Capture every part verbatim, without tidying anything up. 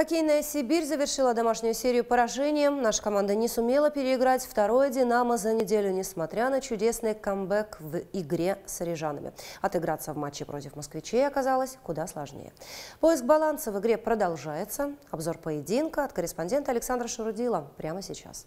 Хоккейная «Сибирь» завершила домашнюю серию поражением. Наша команда не сумела переиграть второе «Динамо» за неделю, несмотря на чудесный камбэк в игре с рижанами. Отыграться в матче против москвичей оказалось куда сложнее. Поиск баланса в игре продолжается. Обзор поединка от корреспондента Александра Шарудила прямо сейчас.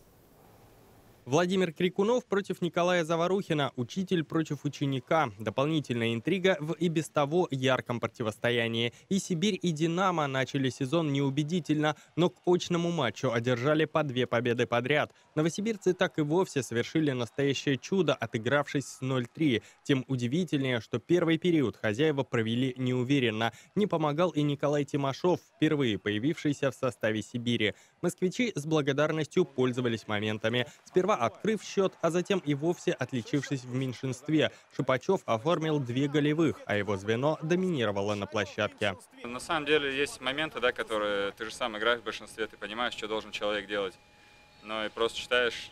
Владимир Крикунов против Николая Заварухина, учитель против ученика. Дополнительная интрига в и без того ярком противостоянии. И «Сибирь», и «Динамо» начали сезон неубедительно, но к очному матчу одержали по две победы подряд. Новосибирцы так и вовсе совершили настоящее чудо, отыгравшись с ноль три. Тем удивительнее, что первый период хозяева провели неуверенно. Не помогал и Николай Тимашов, впервые появившийся в составе «Сибири». Москвичи с благодарностью пользовались моментами. Сперва открыв счет, а затем и вовсе отличившись в меньшинстве. Шипачев оформил две голевых, а его звено доминировало на площадке. На самом деле есть моменты, да, которые ты же сам играешь в большинстве, ты понимаешь, что должен человек делать. Но и просто читаешь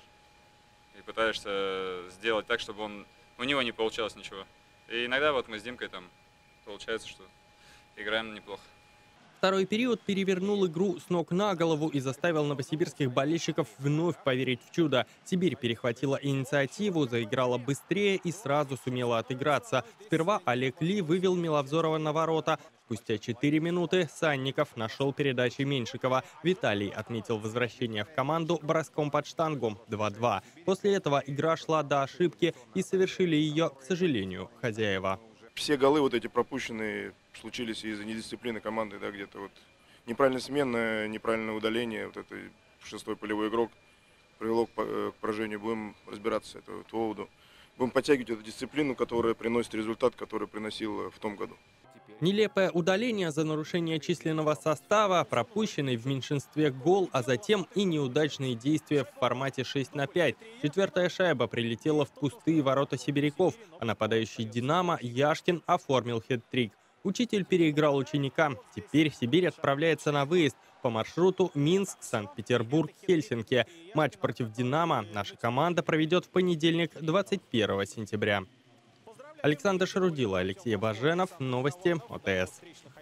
и пытаешься сделать так, чтобы он, у него не получалось ничего. И иногда вот мы с Димкой там получается, что играем неплохо. Второй период перевернул игру с ног на голову и заставил новосибирских болельщиков вновь поверить в чудо. «Сибирь» перехватила инициативу, заиграла быстрее и сразу сумела отыграться. Сперва Олег Ли вывел Миловзорова на ворота. Спустя четыре минуты Санников нашел передачи Меньшикова. Виталий отметил возвращение в команду броском под штангу два-два. После этого игра шла до ошибки и совершили ее, к сожалению, хозяева. Все голы вот эти пропущенные случились из-за недисциплины команды, да, где-то вот неправильная смена, неправильное удаление, вот это шестой полевой игрок привело к поражению. Будем разбираться с этого поводу. Будем подтягивать эту дисциплину, которая приносит результат, который приносил в том году. Нелепое удаление за нарушение численного состава, пропущенный в меньшинстве гол, а затем и неудачные действия в формате шесть на пять. Четвертая шайба прилетела в пустые ворота сибиряков, а нападающий «Динамо» Яшкин оформил хет-трик. Учитель переиграл ученика. Теперь «Сибирь» отправляется на выезд по маршруту Минск, Санкт-Петербург, Хельсинки. Матч против «Динамо» наша команда проведет в понедельник, двадцать первого сентября. Александр Шарудила, Алексей Баженов. Новости ОТС.